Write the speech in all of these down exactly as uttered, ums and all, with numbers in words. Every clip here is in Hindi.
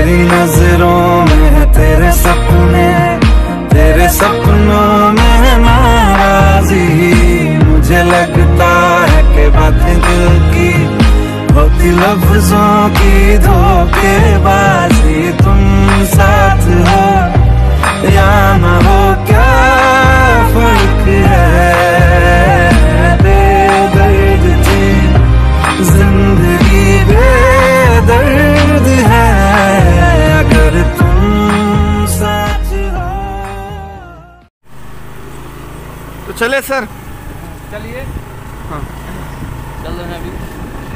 मेरी नजरों में है तेरे सपने, तेरे सपनों में है नाराजी। मुझे लगता है कि बातें दिल की होती लफ्जों की धोखेबाजी। तुम साथ हो या न हो क्या फर्क है, बेदर्द थी जिंदगी बेदर्द है अगर तुम साथ हो। तो चले सर, चलिए। हाँ चल रहे हैं अभी।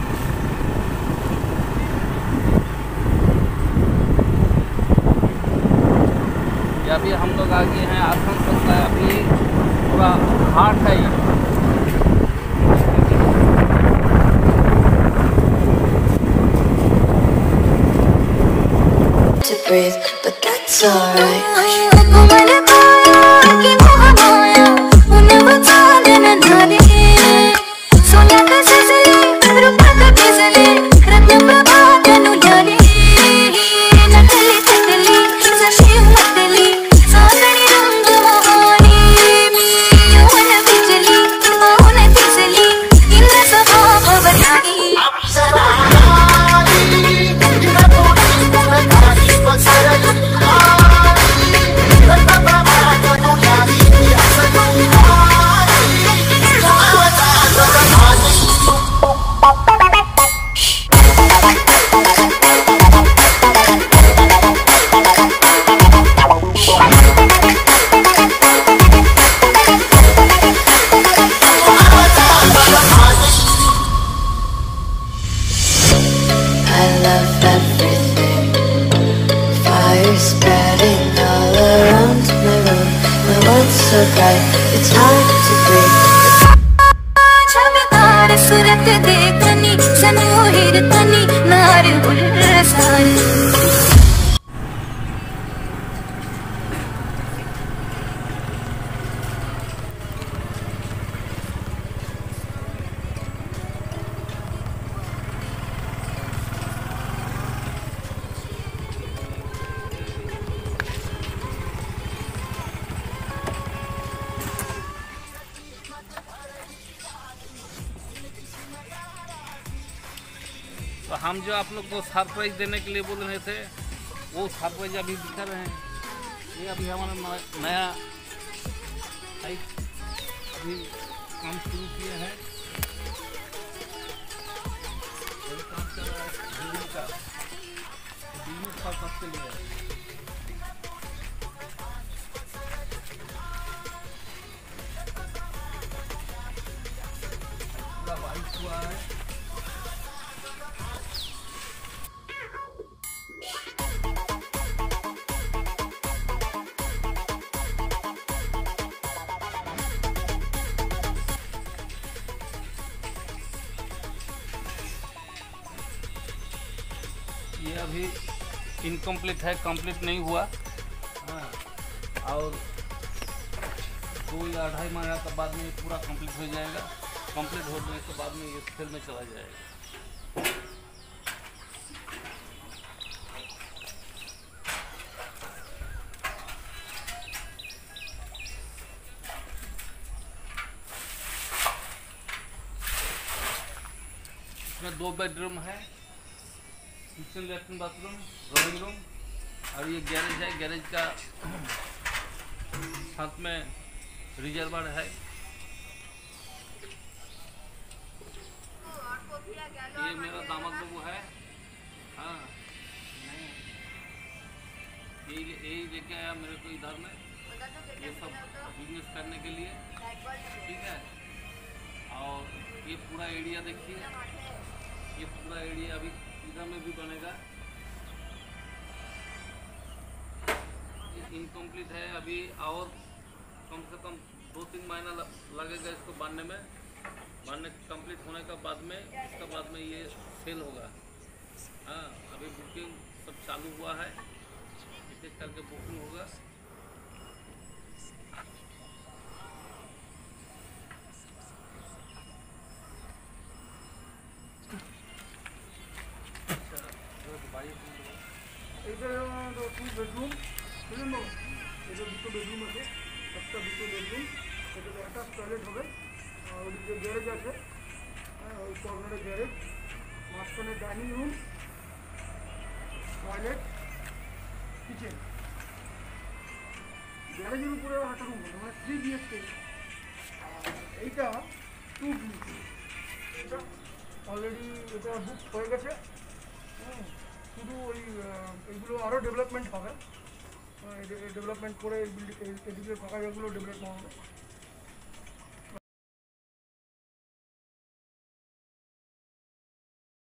अभी हम लोग आ गए हैं आसनसोल का, अभी पूरा हाट है ये। To breathe, but that's alright. So bright, it's hard to breathe. चमकार सूरत देखनी सनोहिर तनी नार बुलरसार। तो हम जो आप लोग को सरप्राइज देने के लिए बोल रहे थे, वो सरप्राइज अभी दिखा रहे हैं। ये अभी हमारा नया अभी काम शुरू किए हैं। काम चल रहा है बिजनेस का, बिजनेस पर्पज के लिए। पूरा बारिश हुआ है। ये अभी इनकम्प्लीट है, कंप्लीट नहीं हुआ। हाँ, और दो या ढाई महीना के बाद में ये पूरा कंप्लीट हो जाएगा। कंप्लीट होने के बाद में ये सेल में चला जाएगा। इसमें दो बेडरूम है, kitchen, latrine, bathroom, drawing room, और ये गैरेज है। गैरेज का साथ में रिजर्वर है। ये मेरा दामाद बाबू है। हाँ, यही यही लेके आया मेरे को इधर में, ये सब बिजनेस करने के लिए। ठीक है, और ये पूरा एरिया देखिए, ये पूरा एरिया अभी इधर में भी बनेगा। इनकम्प्लीट है अभी, और कम से कम दो तीन महीना लगेगा इसको बनने में। बनने कंप्लीट होने के बाद में, इसके बाद में ये सेल होगा। हाँ, अभी बुकिंग सब चालू हुआ है, एक एक करके बुकिंग होगा। এইটা টু বেডরুম, বুঝলেন বাবু? এটা দুটো বেডরুম আছে, একটা দুটো বেডরুম, এটা অ্যাটাচ টয়লেট হবে, আর ওদিকে গ্যারেজ আছে, হ্যাঁ ওই কর্নারে গ্যারেজ, মাঝখানে ডাইনিং রুম, টয়লেট, কিচেন। গ্যারেজের উপরে একটা রুম হবে, মানে থ্রি বিএসকে। এইটা টু বিএসকে, এটা অলরেডি এটা বুক হয়ে গেছে। হুম, শুধু ওই এইগুলো আরও ডেভেলপমেন্ট হবে, ডেভেলপমেন্ট করে এই বিল্ডিং এদিকে ফাঁকা জায়গাগুলো ডেভেলপমেন্ট হবে।